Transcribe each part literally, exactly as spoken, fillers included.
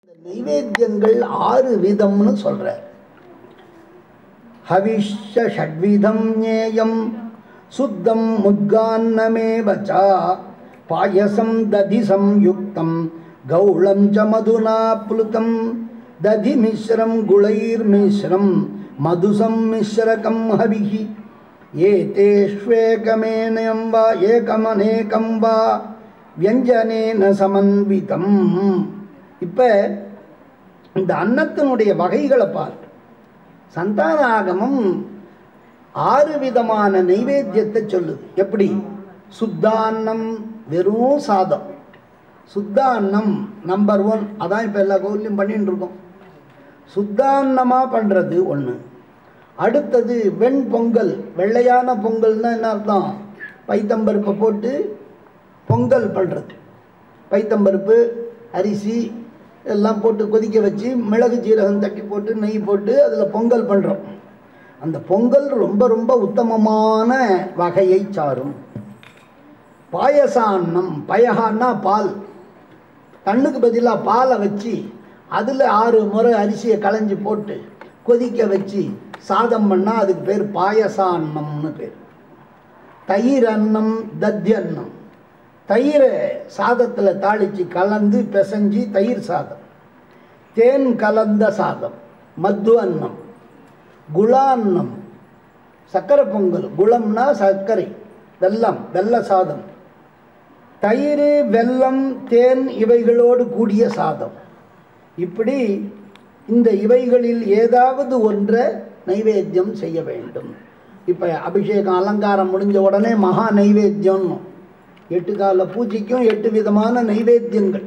நைவேத்தியங்கள் ஆறு விதம்னு சொல்றார். ஹவிஷ்ஷ ஷட்விதம் ஞேயம் சுத்தம் முத்கான்னமேவசா பாயசம் ததி சம்யுக்தம் கௌளம் ச மதுனா ப்ளுதம் ததி மிஸ்ரம் குளைர் மிஸ்ரம் மதுசம் மிஸ்ரகம் ஹவிஹி ஏதேஷ்வேகமேனம் வா ஏகமநேகம் வா வியஞ்சனேன சமன்விதம். இப்போ இந்த அன்னத்தினுடைய வகைகளை பார்த்து சந்தானாகமம் ஆறு விதமான நைவேத்தியத்தை சொல்லுது. எப்படி? சுத்தான்னம், வெறும் சாதம். சுத்தான்னம் நம்பர் ஒன். அதான் இப்போ எல்லா கோவிலையும் பண்ணிட்டு இருக்கோம். சுத்தான்னமாக பண்ணுறது ஒன்று. அடுத்தது வெண் பொங்கல். வெள்ளையான பொங்கல்னா என்ன அர்த்தம்? பைத்தம்பருப்பை போட்டு பொங்கல் பண்ணுறது. பைத்தம்பருப்பு, அரிசி எல்லாம் போட்டு கொதிக்க வச்சு மிளகு ஜீரகம் தட்டி போட்டு நெய் போட்டு அதில் பொங்கல் பண்ணுறோம். அந்த பொங்கல் ரொம்ப ரொம்ப உத்தமமான வகையை சாரும். பாயசான்னம், பயகான்னா பால். தண்ணுக்கு பதிலாக பாலை வச்சு அதில் ஆறு முறை அரிசியை களைஞ்சி போட்டு கொதிக்க வச்சு சாதம் பண்ணால் அதுக்கு பேர் பாயசான்னம்னு பேர். தயிர் அன்னம், தத்தியன்னம். தயிரை சாதத்தில் தாளித்து கலந்து பிசைஞ்சி தயிர் சாதம். தேன் கலந்த சாதம், மத்து அன்னம். குளான்னம், சர்க்கரை பொங்கல். குளம்னா சர்க்கரை, வெல்லம், வெல்ல சாதம். தயிர், வெல்லம், தேன் இவைகளோடு கூடிய சாதம். இப்படி இந்த இவைகளில் ஏதாவது ஒன்றை நைவேத்தியம் செய்ய வேண்டும். இப்போ அபிஷேகம் அலங்காரம் முடிஞ்ச உடனே மகா நைவேத்தியம். எட்டு கால பூஜைக்கும் எட்டு விதமான நைவேத்தியங்கள்.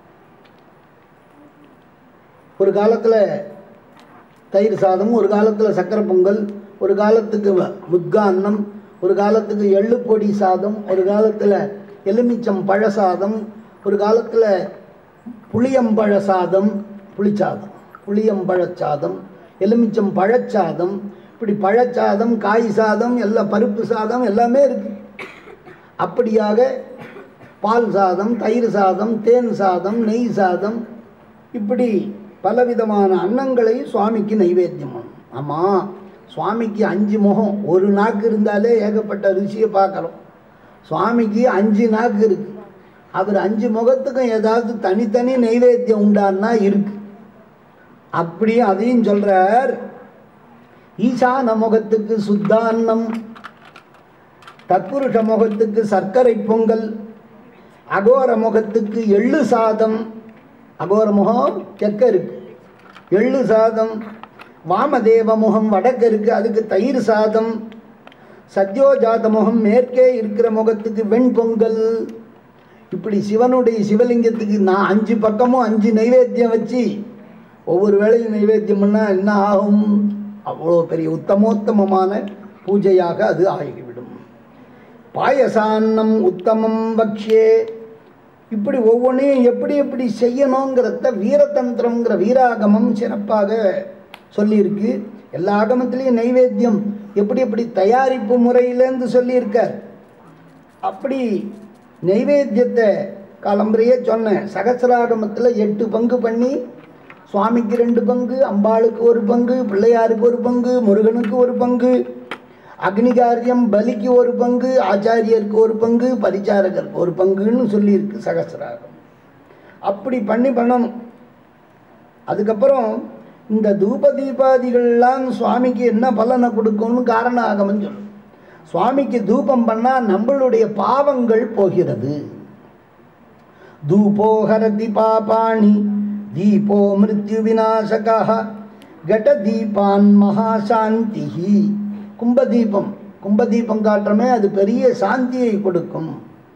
ஒரு காலத்தில் தயிர் சாதம், ஒரு காலத்தில் சக்கரை பொங்கல், ஒரு காலத்துக்கு முத்கான்னம், ஒரு காலத்துக்கு எள்ளு பொடி சாதம், ஒரு காலத்தில் எலுமிச்சம் பழ சாதம், ஒரு காலத்தில் புளியம்பழ சாதம், புளிச்சாதம், புளியம்பழ சாதம், எலுமிச்சம் பழச்சாதம். இப்படி பழச்சாதம், காய் சாதம், எல்லாம் பருப்பு சாதம் எல்லாமே இருக்குது. அப்படியாக பால் சாதம், தயிர் சாதம், தேன் சாதம், நெய் சாதம், இப்படி பலவிதமான அன்னங்களை சுவாமிக்கு நைவேத்தியம் பண்ணும். ஆமாம், சுவாமிக்கு அஞ்சு முகம். ஒரு நாக்கு இருந்தாலே ஏகப்பட்ட ருசியை பார்க்குறோம். சுவாமிக்கு அஞ்சு நாக்கு இருக்குது. அவர் அஞ்சு முகத்துக்கும் ஏதாவது தனித்தனி நைவேத்தியம் உண்டான்னா இருக்கு. அப்படி அதையும் சொல்கிறார். ஈசான முகத்துக்கு சுத்தான்னம், தத்புருஷ முகத்துக்கு சர்க்கரை பொங்கல், அகோர முகத்துக்கு எள்ளு சாதம். அகோர முகம் தெற்க இருக்கு, எள்ளு சாதம். வாமதேவ முகம் வடக்கு இருக்கு, அதுக்கு தயிர் சாதம். சத்யோஜாத முகம் மேற்கே இருக்கிற முகத்துக்கு வெண்பொங்கல். இப்படி சிவனுடைய சிவலிங்கத்துக்கு நான் அஞ்சு பக்கமும் அஞ்சு நைவேத்தியம் வச்சு ஒவ்வொரு வேளையும் நைவேத்தியம் பண்ணால் என்ன ஆகும்? அவ்வளோ பெரிய உத்தமோத்தமமான பூஜையாக அது ஆகிவிடும். பாயசான்னம் உத்தமம் பக்ஷே. இப்படி ஒவ்வொன்றையும் எப்படி எப்படி செய்யணுங்கிறத வீரதந்திரங்கிற வீராகமம் சிறப்பாக சொல்லியிருக்கு. எல்லா ஆகமத்திலையும் நைவேத்தியம் எப்படி எப்படி தயாரிப்பு முறையிலேருந்து சொல்லியிருக்கார். அப்படி நைவேத்தியத்தை காலம்பரையே சொன்னேன். சகசிராகமத்தில் எட்டு பங்கு பண்ணி சுவாமிக்கு ரெண்டு பங்கு, அம்பாளுக்கு ஒரு பங்கு, பிள்ளையாருக்கு ஒரு பங்கு, முருகனுக்கு ஒரு பங்கு, அக்னிகாரியம் பலிக்கு ஒரு பங்கு, ஆச்சாரியருக்கு ஒரு பங்கு, பரிச்சாரகருக்கு ஒரு பங்குன்னு சொல்லியிருக்கு சகசிராகம். அப்படி பண்ணி பண்ணணும். அதுக்கப்புறம் இந்த தூப தீபாதிகள்லாம் சுவாமிக்கு என்ன பலனை கொடுக்கும்னு காரண ஆகமம் சொல்லும். சுவாமிக்கு தூபம் பண்ணால் நம்மளுடைய பாவங்கள் போகிறது. தூபோஹரதி பாபாணி தீபோ மிருத்யு விநாசகா கட தீபான் மகாசாந்தி. கும்பதீபம், கும்பதீபம் காட்டுறமே அது பெரிய சாந்தியை கொடுக்கும்.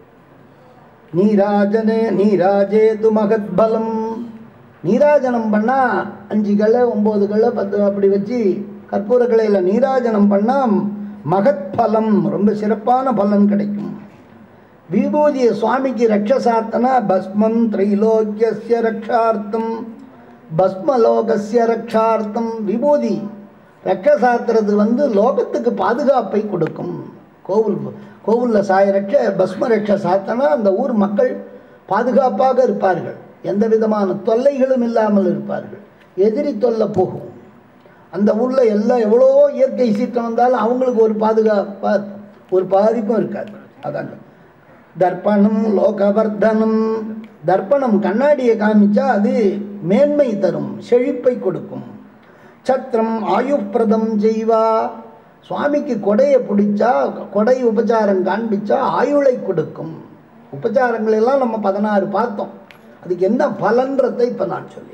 நீராஜனே நீராஜேது மகத் பலம். நீராஜனம் பண்ணால் அஞ்சு கலை, ஒம்பது கலை, பத்து அப்படி வச்சு கற்பூர கலையில் நீராஜனம் பண்ணால் மகத் பலம், ரொம்ப சிறப்பான பலன் கிடைக்கும். விபூதிய சுவாமிக்கு ரக்ஷசார்த்தனா பஸ்மம் திரைலோக்கிய ரக்ஷார்த்தம், பஸ்மலோகஸ்ய ரக்ஷார்த்தம். விபூதி ரக்ஷசாத்திரது வந்து லோகத்துக்கு பாதுகாப்பை கொடுக்கும். கோவில் கோவிலில் சாய ரட்ச பஸ்ம ரட்ச சாத்தனா அந்த ஊர் மக்கள் பாதுகாப்பாக இருப்பார்கள். எந்த விதமான தொல்லைகளும் இல்லாமல் இருப்பார்கள். எதிரி தொல்லை போகும். அந்த ஊரில் எல்லாம் எவ்வளோ இயற்கை சீற்றம் வந்தாலும் அவங்களுக்கு ஒரு பாதுகாப்பா ஒரு பாதிப்பும் இருக்காது. அதாங்க தர்ப்பணம் லோகவர்தனம். தர்ப்பணம் கண்ணாடியை காமிச்சா அது மேன்மை தரும், செழிப்பை கொடுக்கும். சத்திரம் ஆயுப்பிரதம் செய்வா. சுவாமிக்கு கொடையை பிடிச்சா, கொடை உபச்சாரம் காண்பிச்சா ஆயுளை கொடுக்கும். உபச்சாரங்கள் எல்லாம் நம்ம பதினாறு பார்த்தோம். அதுக்கு என்ன பலன்றதை இப்போ நான் சொல்லேன்.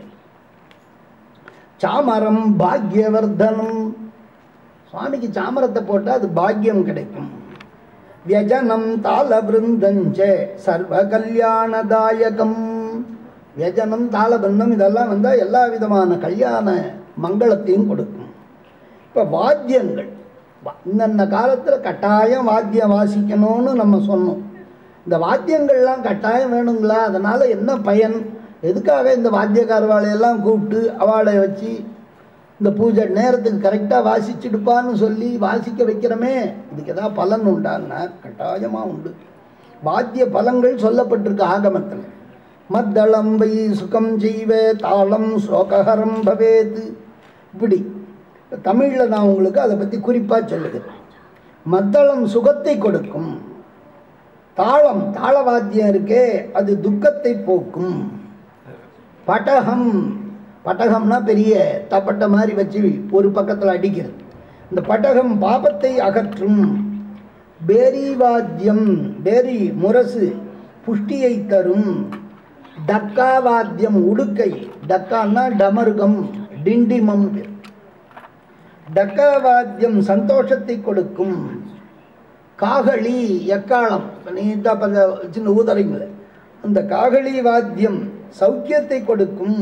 சாமரம் பாக்யவர்தனம். சுவாமிக்கு சாமரத்தை போட்டால் அது பாக்கியம் கிடைக்கும். வியஜனம் தாளபிருந்தஞ்ச சர்வ கல்யாணதாயகம். வியஜனம் தாளபிருந்தம் இதெல்லாம் வந்தால் எல்லா விதமான கல்யாண மங்களத்தையும் கொடுக்கும். இப்போ வாத்தியங்கள் இன்னென்ன காலத்தில் கட்டாயம் வாத்தியம் வாசிக்கணும்னு நம்ம சொன்னோம். இந்த வாத்தியங்கள்லாம் கட்டாயம் வேணுங்களா? அதனால் என்ன பயன்? எதுக்காக இந்த வாத்தியக்காரவாளையெல்லாம் கூப்பிட்டு அவளை வச்சு இந்த பூஜை நேரத்துக்கு கரெக்டாக வாசிச்சுடுப்பான்னு சொல்லி வாசிக்க வைக்கிறோமே, இதுக்கு ஏதாவது பலன் உண்டான்னா கட்டாயமாக உண்டு. வாத்திய பலங்கள் சொல்லப்பட்டிருக்கு ஆகமத்தில். மத்தளம் வை சுகம் செய்வ தாளம் சோகஹரம் பவேத். இப்படி தமிழில் நான் உங்களுக்கு அதை பற்றி குறிப்பாக சொல்லுகிறேன். மத்தளம் சுகத்தை கொடுக்கும். தாளம் தாளவாத்தியம் இருக்கே அது துக்கத்தை போக்கும். பட்டகம் பட்டகம்னா பெரிய தப்பட்ட மாதிரி வச்சு ஒரு பக்கத்தில் அடிக்கிறது. இந்த பட்டகம் பாபத்தை அகற்றும். பேரி வாத்தியம், பேரி முரசு புஷ்டியை தரும். டக்கா வாத்தியம் உடுக்கை. டக்கான்னா டமருகம் டிண்டிமம். டக்கா வாத்தியம் சந்தோஷத்தை கொடுக்கும். காகளி எக்காலம் நீட்டா சின்ன ஊதறைங்களே, அந்த காகளி வாத்தியம் சௌக்கியத்தை கொடுக்கும்.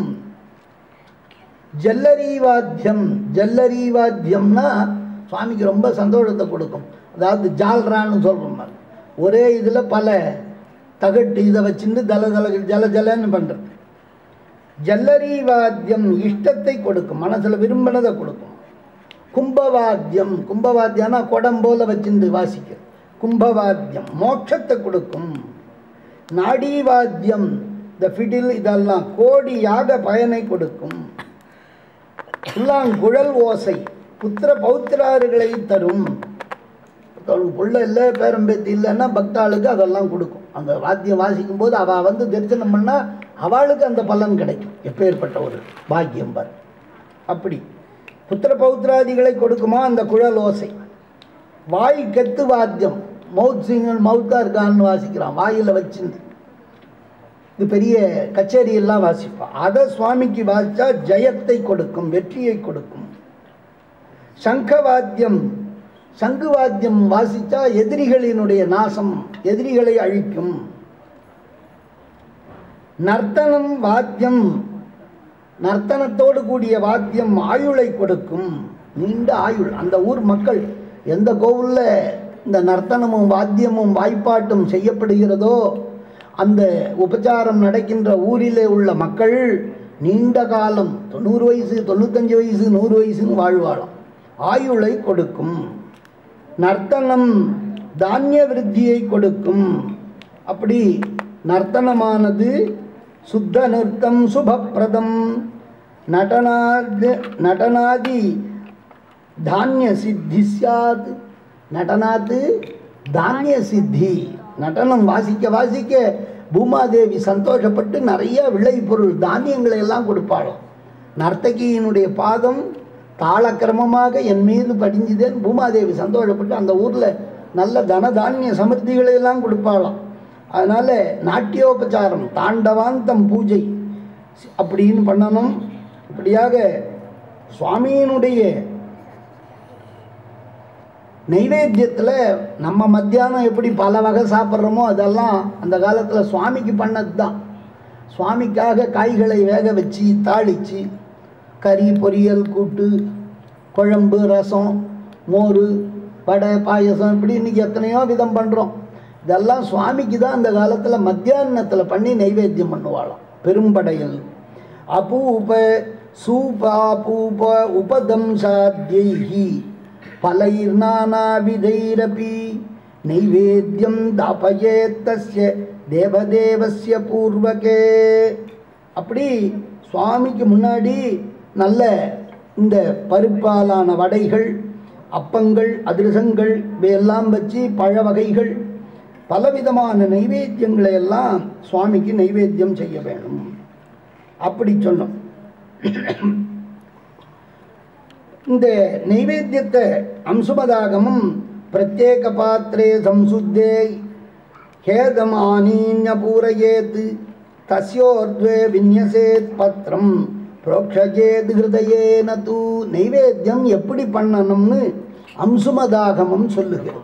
ஜல்லரி வாத்தியம், ஜல்லரி வாத்தியம்னா சுவாமிக்கு ரொம்ப சந்தோஷத்தை கொடுக்கும். அதாவது ஜால்ரான்னு சொல்கிறோம். ஒரே இதில் பல தகட்டு இதை வச்சுட்டு தல தல ஜல ஜலன்னு பண்ணுறது. ஜல்லரி வாத்தியம் இஷ்டத்தை கொடுக்கும், மனசில் விரும்பினதை கொடுக்கும். கும்பவாத்தியம், கும்பவாத்தியம்னா குடம் போல வச்சுட்டு வாசிக்க. கும்பவாத்தியம் மோட்சத்தை கொடுக்கும். நாடிவாத்தியம் இந்த ஃபிடில் இதெல்லாம் கோடியாக பயனை கொடுக்கும். புல்லாங்குழல் ஓசை புத்திர பௌத்திராறுகளை தரும். புள்ள இல்லை பேரம்பேத்தி இல்லைன்னா பக்தாளுக்கு அதெல்லாம் கொடுக்கும். அந்த வாத்தியம் வாசிக்கும் போது அவள் வந்து தரிசனம் பண்ணால் அவளுக்கு அந்த பலன் கிடைக்கும். எப்பேற்பட்ட ஒரு பாக்கியம் பார். அப்படி புத்திர பௌத்திராதிகளை கொடுக்குமா அந்த குழல் ஓசை. வாய் கெத்து வாத்தியம், மவுத் சிங்கல் மவுத்தாக இருக்கான்னு வாசிக்கிறான் வாயில் வச்சுருந்து. இது பெரிய கச்சேரியெல்லாம் வாசிப்பான். அதை சுவாமிக்கு வாசித்தா ஜெயத்தை கொடுக்கும், வெற்றியை கொடுக்கும். சங்கவாத்தியம், சங்கு வாத்தியம் வாசித்தா எதிரிகளினுடைய நாசம், எதிரிகளை அழிக்கும். நர்த்தனம் வாத்தியம், நர்த்தனத்தோடு கூடிய வாத்தியம் ஆயுளை கொடுக்கும், நீண்ட ஆயுள். அந்த ஊர் மக்கள் எந்த கோவிலில் இந்த நர்த்தனமும் வாத்தியமும் வாய்ப்பாட்டும் செய்யப்படுகிறதோ அந்த உபச்சாரம் நடக்கின்ற ஊரிலே உள்ள மக்கள் நீண்ட காலம் தொண்ணூறு வயசு தொண்ணூத்தஞ்சு வயசு நூறு வயசுன்னு வாழ்வாளாம். ஆயுளை கொடுக்கும். நர்த்தனம் தானிய விருத்தியை கொடுக்கும். அப்படி நர்த்தனமானது சுத்த நிறுத்தம் சுபப்பிரதம். நடனாதி நடனாதி தானிய சித்தி சாத். நடனாத்து தானிய சித்தி. நடனம் வாசிக்க வாசிக்க பூமாதேவி சந்தோஷப்பட்டு நிறைய விளைபொருள் தானியங்களை எல்லாம் கொடுப்பாளாம். நர்த்தகியினுடைய பாதம் தாளக்கிரமமாக என் மீது படிஞ்சுதேன்னு பூமாதேவி சந்தோஷப்பட்டு அந்த ஊரில் நல்ல தன தானிய சமிருத்திகளை எல்லாம் கொடுப்பாளாம். அதனால் நாட்டியோபச்சாரம் தாண்டவாந்தம் பூஜை அப்படின்னு பண்ணணும். இப்படியாக சுவாமியினுடைய நைவேத்தியத்தில் நம்ம மத்தியானம் எப்படி பல வகை சாப்பிட்றோமோ அதெல்லாம் அந்த காலத்தில் சுவாமிக்கு பண்ணது தான். சுவாமிக்காக காய்களை வேக வச்சு தாளித்து கறி பொரியல் கூட்டு குழம்பு ரசம் மோர் வடை பாயசம் இப்படி இன்றைக்கி எத்தனையோ விதம் பண்ணுறோம். இதெல்லாம் சுவாமிக்கு தான் அந்த காலத்தில் மத்தியானத்தில் பண்ணி நைவேத்தியம் பண்ணுவாளாம். பெரும்படையல் அபூப சூபாபூப உபதம்சாத்யைஹி பலைர்நானாவிதைரபி நைவேத்தியம் தாபயேத்தஸ்ய தேவதேவஸ்ய பூர்வகே. அப்படி சுவாமிக்கு முன்னாடி நல்ல இந்த பருப்பாலான வடைகள், அப்பங்கள், அதிரசங்கள் இவையெல்லாம் வச்சு பழ வகைகள் பலவிதமான நைவேத்தியங்களை எல்லாம் சுவாமிக்கு நைவேத்தியம் செய்ய வேணும். அப்படி சொன்னோம். இந்த நைவேத்தியத்தை அம்சுமதாகமும் பிரத்யேக பாத்திரே சம்சுத்தே ஹேதமானீன்ய பூரயேத் தஸ்யோர்த்வே வின்யசேத் பத்ரம் புரோக்ஷஜேத் ஹிருதயேன தூ. நைவேத்தியம் எப்படி பண்ணணும்னு அம்சுமதாகமம் சொல்லுகிறது.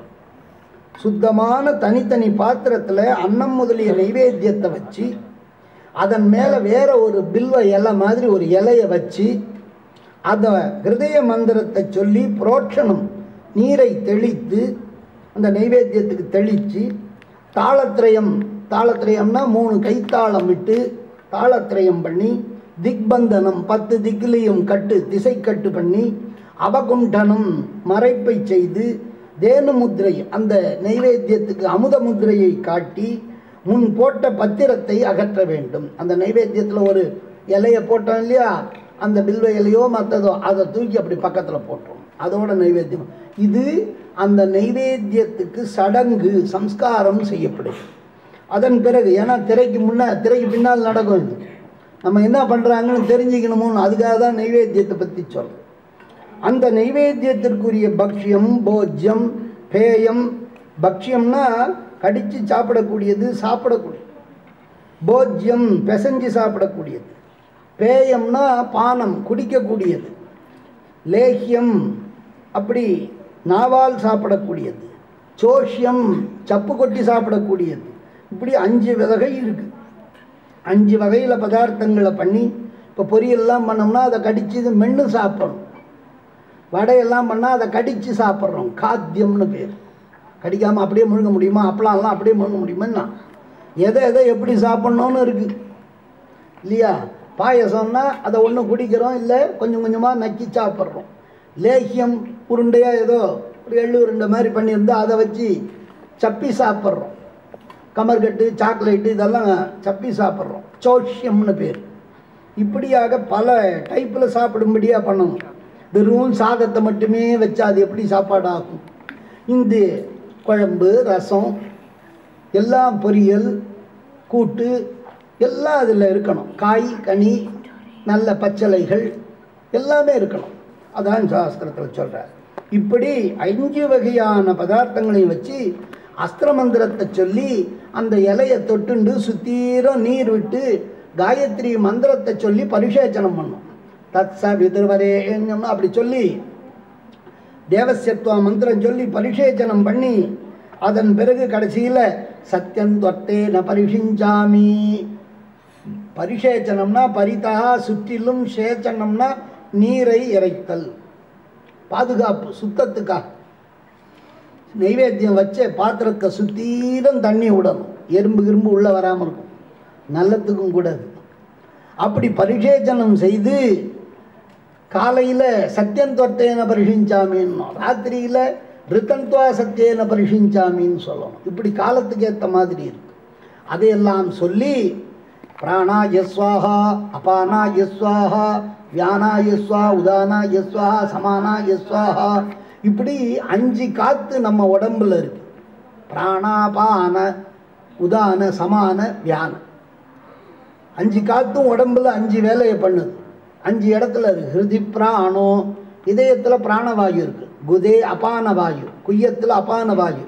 சுத்தமான தனித்தனி பாத்திரத்தில் அன்னம் முதலிய நைவேத்தியத்தை வச்சு அதன் மேலே வேற ஒரு பில்வ இலை மாதிரி ஒரு இலையை வச்சு அதை ஹிருதய மந்திரத்தை சொல்லி புரோட்சணம் நீரை தெளித்து அந்த நைவேத்தியத்துக்கு தெளித்து தாளத்திரயம், தாளத்திரயம்னா மூணு கைத்தாளம் விட்டு தாளத்திரயம் பண்ணி திக்பந்தனம் பத்து திக்கிலையும் கட்டு திசை கட்டு பண்ணி அவகுண்டனம் மறைப்பை செய்து தேனு முத்திரை அந்த நைவேத்தியத்துக்கு அமுத முத்திரையை காட்டி முன் போட்ட பத்திரத்தை அகற்ற வேண்டும். அந்த நைவேத்தியத்தில் ஒரு இலையை போட்டோம் இல்லையா, அந்த பில்வ இலையோ மற்றதோ அதை தூக்கி அப்படி பக்கத்தில் போட்டோம். அதோட நைவேத்தியம். இது அந்த நைவேத்தியத்துக்கு சடங்கு சம்ஸ்காரம் செய்யப்படுது. அதன் பிறகு ஏன்னா திரைக்கு முன்னே திரைக்கு பின்னால் நடக்கும். இது நம்ம என்ன பண்ணுறாங்கன்னு தெரிஞ்சுக்கணுமோன்னு அதுக்காக தான் நைவேத்தியத்தை பற்றி சொல்கிறோம். அந்த நைவேத்தியத்திற்குரிய பக்ஷ்யம், போஜ்யம், பேயம். பக்ஷ்யம்னா கடித்து சாப்பிடக்கூடியது, சாப்பிடக்கூடியது. போஜ்யம் பிசைஞ்சு சாப்பிடக்கூடியது. பேயம்னா பானம், குடிக்கக்கூடியது. லேஹ்யம் அப்படி நாவால் சாப்பிடக்கூடியது. சோஷ்யம் சப்பு கொட்டி சாப்பிடக்கூடியது. இப்படி அஞ்சு வகை இருக்குது. அஞ்சு வகையில் பதார்த்தங்களை பண்ணி இப்போ பொரியல்லாம் பண்ணோம்னா அதை கடித்து மென்று சாப்பிட்றோம். வடையெல்லாம் பண்ணால் அதை கடித்து சாப்பிட்றோம். காத்தியம்னு பேர். கடிக்காமல் அப்படியே முழுங்க முடியுமா? அப்பளாம்லாம் அப்படியே முழுங்க முடியுமான்னா எதை எதை எப்படி சாப்பிட்ணுன்னு இருக்குது இல்லையா? பாயசம்னா அதை ஒன்று குடிக்கிறோம், இல்லை கொஞ்சம் கொஞ்சமாக நக்கி சாப்பிட்றோம். லேஹ்யம் உருண்டையாக ஏதோ ஒரு எள்ளு உருண்டை மாதிரி பண்ணியிருந்தால் அதை வச்சு சப்பி சாப்பிட்றோம். கமர்கட்டு, சாக்லேட்டு இதெல்லாம் சப்பி சாப்பிட்றோம். சோஷ்யம்னு பேர். இப்படியாக பல டைப்பில் சாப்பிடும்படியாக பண்ணணும். வெறும் சாதத்தை மட்டுமே வச்சா அது எப்படி சாப்பாடாகும்? இந்த குழம்பு, ரசம், எல்லாம் பொரியல், கூட்டு எல்லாம் அதில் இருக்கணும். காய், கனி, நல்ல பச்சளைகள் எல்லாமே இருக்கணும். அதான் சாஸ்திரத்தில் சொல்கிறார். இப்படி அஞ்சு வகையான பதார்த்தங்களையும் வச்சு அஸ்திர மந்திரத்தை சொல்லி அந்த இலையை தொட்டுண்டு சுத்தீரம் நீர் விட்டு காயத்ரி மந்திரத்தை சொல்லி பரிசேச்சனம் பண்ணும். தத் ச விதுர்வரே அப்படி சொல்லி தேவசத்வா மந்திரம் சொல்லி பரிசேச்சனம் பண்ணி அதன் பிறகு கடைசியில் சத்தியம் தொட்டேன பரிஷிஞ்சாமி. பரிசேச்சனம்னா பரிதா சுற்றிலும், சேச்சனம்னா நீரை இறைத்தல், பாதுகாப்பு, சுத்தத்துக்காக. நைவேத்தியம் வச்ச பாத்திரத்தை சுத்தீரம் தண்ணி விடணும். எறும்பு கிரும்பு உள்ளே வராமல் இருக்கும். நல்லத்துக்கும் கூடாது. அப்படி பரிசேச்சனம் செய்து காலையில் சத்தியம் தொட்டேன பரிஷிஞ்சாமின்னு, ராத்திரியில் ரித்தன்துவா சத்தியேன பரிஷிஞ்சாமின்னு சொல்லணும். இப்படி காலத்துக்கு ஏற்ற மாதிரி இருக்கு. அதையெல்லாம் சொல்லி பிராணாய ஸ்வாஹா, அபானாய ஸ்வாஹா, வியானாய ஸ்வா, உதானாய ஸ்வாஹா, சமானாய ஸ்வாஹா. இப்படி அஞ்சு காத்து நம்ம உடம்புல இருக்கு. பிராணாபான உதான சமான வியான அஞ்சு காத்தும் உடம்புல அஞ்சு வேலையை பண்ணுது. அஞ்சு இடத்துல இருக்கு. ஹிருதி பிராணோ, இதயத்தில் பிராணவாயு இருக்கு. குதே அபான வாயு, குய்யத்தில் அபான வாயு.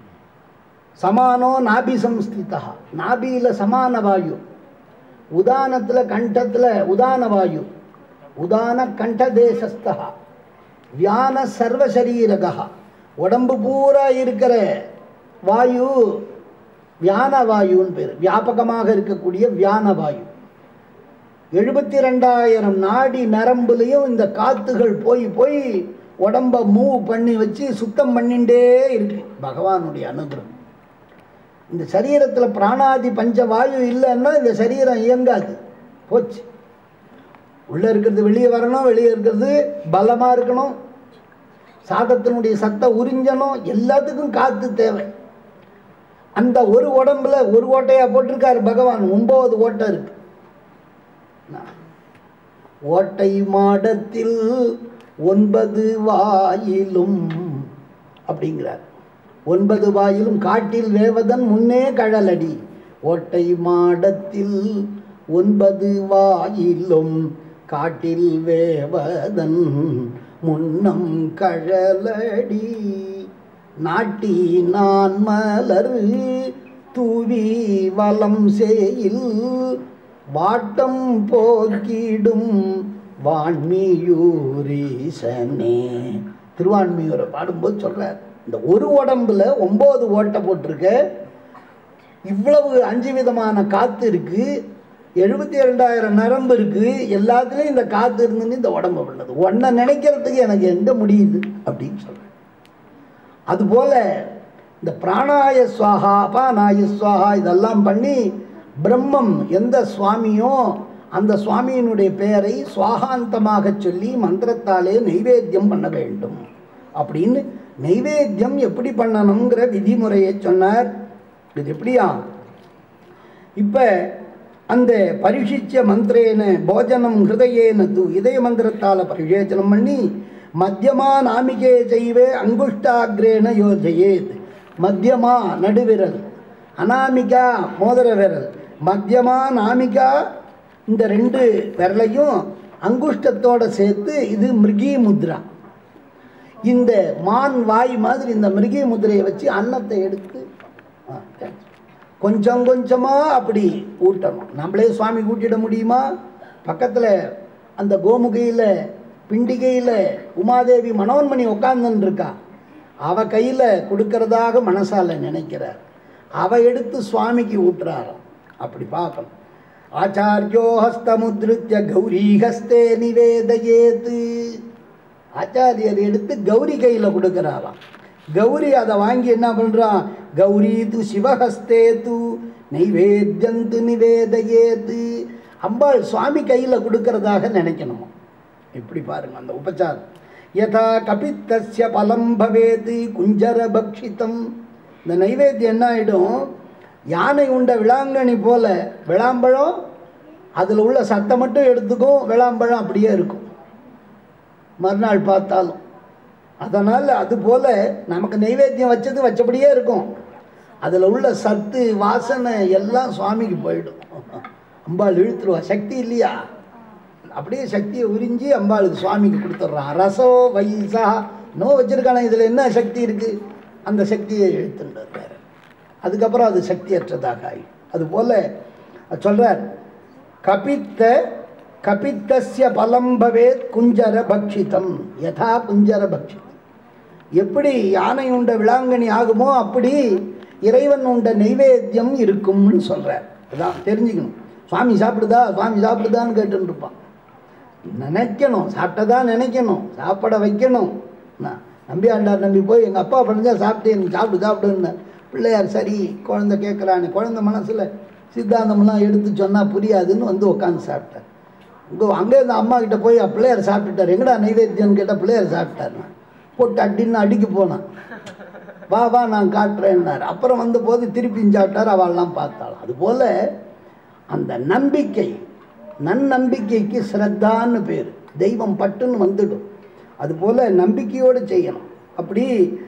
சமானோ நாபி சம்ஸ்திதா, நாபியில் சமான வாயு. உதானத்தில் கண்டத்தில் உதான வாயு, உதான கண்ட தேசஸ்தா. வியான சர்வசரீரகா, உடம்பு பூரா இருக்கிற வாயு வியான வாயுன்னு பேர். வியாபகமாக இருக்கக்கூடிய வியான வாயு. எழுபத்தி ரெண்டாயிரம் நாடி நரம்புலையும் இந்த காத்துகள் போய் போய் உடம்பை மூவ் பண்ணி வச்சு சுத்தம் பண்ணிகிட்டே இருக்கு. பகவானுடைய அனுகிரகம். இந்த சரீரத்தில் பிராணாதி பஞ்ச வாயு இல்லைன்னா இந்த சரீரம் இயங்காது, போச்சு. உள்ளே இருக்கிறது வெளியே வரணும், வெளியே இருக்கிறது பலமாக இருக்கணும், சாதத்தினுடைய சத்தை உறிஞ்சணும், எல்லாத்துக்கும் காற்று தேவை. அந்த ஒரு உடம்புல ஒரு ஓட்டையாக போட்டிருக்காரு பகவான். ஒம்பது ஓட்டை இருக்கு. ஓட்டை மாடத்தில் ஒன்பது வாயிலும் அப்படிங்கிறார். ஒன்பது வாயிலும் காட்டில் வேவதன் முன்னே கழலடி. ஓட்டை மாடத்தில் ஒன்பது வாயிலும் காட்டில் வேவதன் முன்னம் கழலடி. நாட்டி நான் மலர் தூவி வலம் சேயில் வாட்டம் போக்கிடும் வான்மியூரீசனே. திருவான்மியூரை பாடும்போது சொல்றார், இந்த ஒரு உடம்புல ஒன்பது ஓட்டை போட்டிருக்க, இவ்வளவு அஞ்சு விதமான காத்து இருக்கு, எழுபத்தி இரண்டாயிரம் நரம்பு இருக்கு, எல்லாத்துலேயும் இந்த காத்து இருந்துன்னு இந்த உடம்பு உள்ளது. ஒன்றை நினைக்கிறதுக்கு எனக்கு எங்க முடியுது அப்படின்னு சொல்றேன். அதுபோல இந்த பிராணாய சுவாகா அபானாய சுவாகா இதெல்லாம் பண்ணி பிரம்மம் எந்த சுவாமியோ அந்த சுவாமியினுடைய பெயரை சுவாகாந்தமாக சொல்லி மந்திரத்தாலே நைவேத்தியம் பண்ண வேண்டும் அப்படின்னு நைவேத்தியம் எப்படி பண்ணணுங்கிற விதிமுறையை சொன்னார். இது எப்படியா? இப்போ அந்த பரிஷிச்ச மந்திரேன போஜனம் ஹிருதயேன தூ இதய மந்திரத்தால் பரிசேச்சனம் பண்ணி மத்தியமா நாமிகே செய்வே அங்குஷ்டாகிரேன யோஜயேத். மத்தியமா நடுவிரல், அனாமிகா மோதிர விரல், மத்தியமா நாமிகா இந்த ரெண்டு விரலையும் அங்குஷ்டத்தோடு சேர்த்து இது மிருகி முத்ரா. இந்த மான் வாய் மாதிரி இந்த மிருகி முத்திரையை வச்சு அன்னத்தை எடுத்து கொஞ்சம் கொஞ்சமாக அப்படி ஊட்டணும். நம்மளே சுவாமி ஊட்டிட முடியுமா? பக்கத்தில் அந்த கோமுகையில் பிண்டிகையில் உமாதேவி மனோன்மணி உட்காந்துன்னு இருக்கா. அவள் கையில் கொடுக்கறதாக மனசால நினைக்கிறார். அவள் எடுத்து சுவாமிக்கு ஊட்டுறாராம். அப்படி பார்க்கணும். ஆச்சாரியோ ஹஸ்தமுத்ருத்ய கௌரி ஹஸ்தே நிவேதயேத்து. ஆச்சாரியர் எடுத்து கௌரி கையில் கொடுக்குறாராம். கௌரி அதை வாங்கி என்ன பண்ணுறான்? கௌரி து சிவஹஸ்தே து நைவேத்தியந்து நிவேதயேத்து. அம்பாள் சுவாமி கையில் கொடுக்கறதாக நினைக்கணுமா? இப்படி பாருங்க அந்த உபச்சாரம். யதா கபித்தஸ்ய பலம் பவேது குஞ்சர பக்ஷிதம். இந்த நைவேத்தியம் என்ன ஆகிடும்? யானை உண்ட விளாங்கனி போல விளாம்பழம் அதில் உள்ள சத்தை மட்டும் எடுத்துக்கும், விளாம்பழம் அப்படியே இருக்கும் மறுநாள் பார்த்தாலும். அதனால் அதுபோல் நமக்கு நைவேத்தியம் வச்சது வச்சபடியே இருக்கும், அதில் உள்ள சத்து வாசனை எல்லாம் சுவாமிக்கு போயிடும். அம்பாள் இழுத்துருவா. சக்தி இல்லையா? அப்படியே சக்தியை உறிஞ்சி அம்பாளுக்கு சுவாமிக்கு கொடுத்துட்றான். ரசோ வைசா நோ வச்சிருக்கான இதில் என்ன சக்தி இருக்குது? அந்த சக்தியை இழுத்துட்டார். அதுக்கப்புறம் அது சக்தியற்றதாக ஆகி. அதுபோல் சொல்கிறார், கபித்த கபித்தஸ்ய பலம் பவேத் குஞ்சர பக்ஷிதம் யதா குஞ்சர பக்ஷிதம். எப்படி யானை உண்ட விளாங்கனி ஆகுமோ அப்படி இறைவன் உண்ட நைவேத்தியம் இருக்கும்னு சொல்கிறார். அதான் தெரிஞ்சுக்கணும். சுவாமி சாப்பிடுதா சுவாமி சாப்பிடுதான்னு கேட்டுன்னு இருப்பான். நினைக்கணும், சாப்பிட்டதா நினைக்கணும், சாப்பிட வைக்கணும். நான் நம்பி ஆண்டார் நம்பி போய் எங்கள் அப்பா பண்ணா சாப்பிட்டு எனக்கு சாப்பிடு சாப்பிடுன்னு பிள்ளையார் சரி குழந்தை கேட்குறான்னு குழந்தை மனசில் சித்தாந்தமெல்லாம் எடுத்து சொன்னால் புரியாதுன்னு வந்து உட்காந்து சாப்பிட்டார். இங்கே அங்கே இந்த அம்மா கிட்டே போய் பிள்ளையார் சாப்பிட்டுட்டார். எங்கடா நைவேத்தியம்னு கேட்டால் பிள்ளையார் சாப்பிட்டார். நான் போட்டு அடின்னு அடிக்க போனான். வா வா நான் காட்டுறேன்னார். அப்புறம் வந்த போது திருப்பியும் சாப்பிட்டார். அவள்லாம் பார்த்தாள். அதுபோல் அந்த நம்பிக்கை, நன்னம்பிக்கைக்கு ஸ்ரத்தான்னு பேர். தெய்வம் பட்டுன்னு வந்துடும். அதுபோல் நம்பிக்கையோடு செய்யணும். அப்படி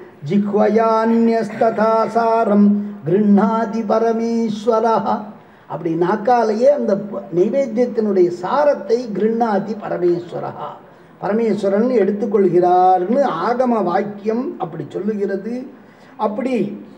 ஜிஹ்வயான்யஸ்ததாசாரம் கிருண்ணாதி பரமேஸ்வரா. அப்படி நாக்காலேயே அந்த நைவேத்தியத்தினுடைய சாரத்தை கிருண்ணாதி பரமேஸ்வரா, பரமேஸ்வரன் எடுத்துக்கொள்கிறார்னு ஆகம வாக்கியம் அப்படி சொல்லுகிறது. அப்படி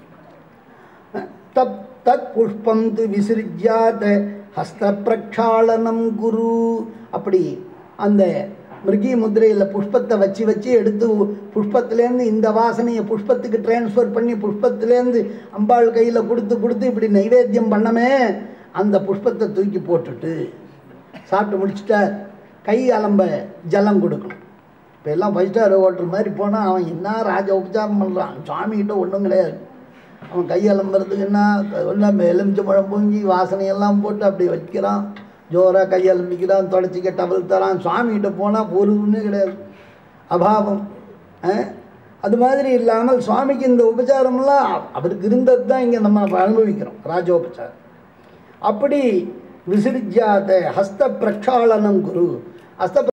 தப் தத் புஷ்பம் து விசிருஜ்யாத் ஹஸ்த பிரக்ஷாளனம் குரு. அப்படி அந்த மிருகி முத்திரையில் புஷ்பத்தை வச்சு வச்சு எடுத்து புஷ்பத்திலேருந்து இந்த வாசனையை புஷ்பத்துக்கு டிரான்ஸ்ஃபர் பண்ணி புஷ்பத்திலேருந்து அம்பாள் கையில் கொடுத்து கொடுத்து இப்படி நைவேத்தியம் பண்ணமே. அந்த புஷ்பத்தை தூக்கி போட்டுட்டு சாப்பிட்டு முடிச்சுட்டார். கை அலம்ப ஜலம் கொடுக்கணும். இப்போ எல்லாம் ஃபைவ் ஸ்டார் ஹோட்டல் மாதிரி போனால் அவன் என்ன ராஜ உபச்சாரம் பண்ணுறான். சுவாமிகிட்ட ஒன்றும் கிடையாது. அவன் கை அலம்புறதுக்கு என்ன எல்லாம் எலுமிச்சம்பழம் பூஞ்சி வாசனையெல்லாம் போட்டு அப்படி வைக்கிறான். ஜோராக கை அலம்பிக்கிறான், தொடச்சிக்க டபுள் தரான். சுவாமிகிட்ட போனால் பொருள்னே கிடையாது, அபாவம். அது மாதிரி இல்லாமல் சுவாமிக்கு இந்த உபச்சாரம்லாம் அவருக்கு இருந்தது தான் இங்கே நம்ம அனுபவிக்கிறோம், ராஜோபச்சாரம். அப்படி விசிறிஜாத ஹஸ்த பிரக்ஷாளனம் குரு. ஹஸ்த